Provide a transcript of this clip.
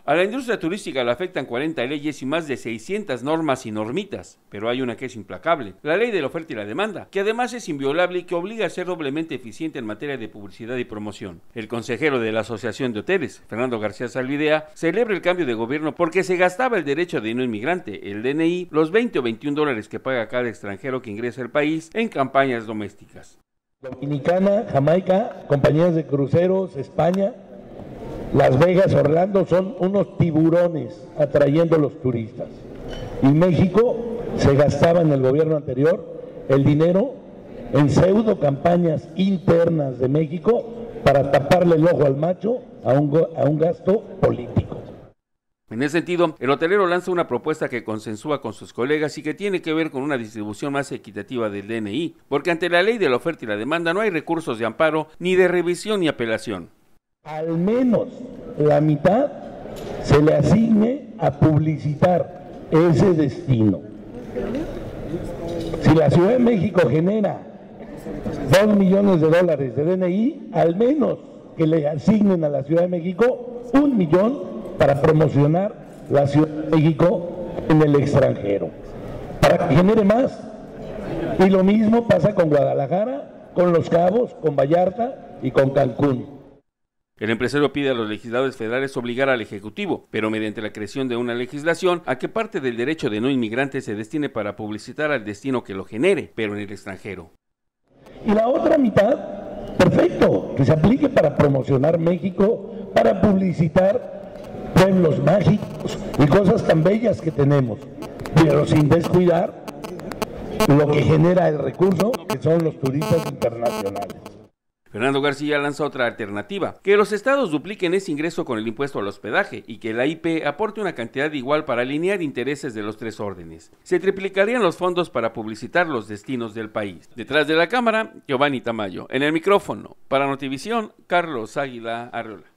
A la industria turística le afectan 40 leyes y más de 600 normas y normitas, pero hay una que es implacable, la ley de la oferta y la demanda, que además es inviolable y que obliga a ser doblemente eficiente en materia de publicidad y promoción. El consejero de la Asociación de Hoteles, Fernando García Zalvidea, celebra el cambio de gobierno porque se gastaba el derecho de no inmigrante, el DNI, los 20 o 21 dólares que paga cada extranjero que ingresa al país en campañas domésticas. Dominicana, Jamaica, compañías de cruceros, España, Las Vegas, Orlando son unos tiburones atrayendo a los turistas. Y México se gastaba en el gobierno anterior el dinero en pseudo campañas internas de México para taparle el ojo al macho a un gasto político. En ese sentido, el hotelero lanza una propuesta que consensúa con sus colegas y que tiene que ver con una distribución más equitativa del DNI, porque ante la ley de la oferta y la demanda no hay recursos de amparo, ni de revisión ni apelación. Al menos la mitad se le asigne a publicitar ese destino. Si la Ciudad de México genera 2 millones de dólares de DNI, al menos que le asignen a la Ciudad de México 1 millón para promocionar la Ciudad de México en el extranjero, para que genere más. Y lo mismo pasa con Guadalajara, con Los Cabos, con Vallarta y con Cancún. El empresario pide a los legisladores federales obligar al Ejecutivo, pero mediante la creación de una legislación, a que parte del derecho de no inmigrante se destine para publicitar al destino que lo genere, pero en el extranjero. Y la otra mitad, perfecto, que se aplique para promocionar México, para publicitar pueblos mágicos y cosas tan bellas que tenemos, pero sin descuidar lo que genera el recurso, que son los turistas internacionales. Fernando García lanza otra alternativa, que los estados dupliquen ese ingreso con el impuesto al hospedaje y que la IP aporte una cantidad igual para alinear intereses de los tres órdenes. Se triplicarían los fondos para publicitar los destinos del país. Detrás de la cámara, Giovanni Tamayo. En el micrófono, para Notivisión, Carlos Águila Arreola.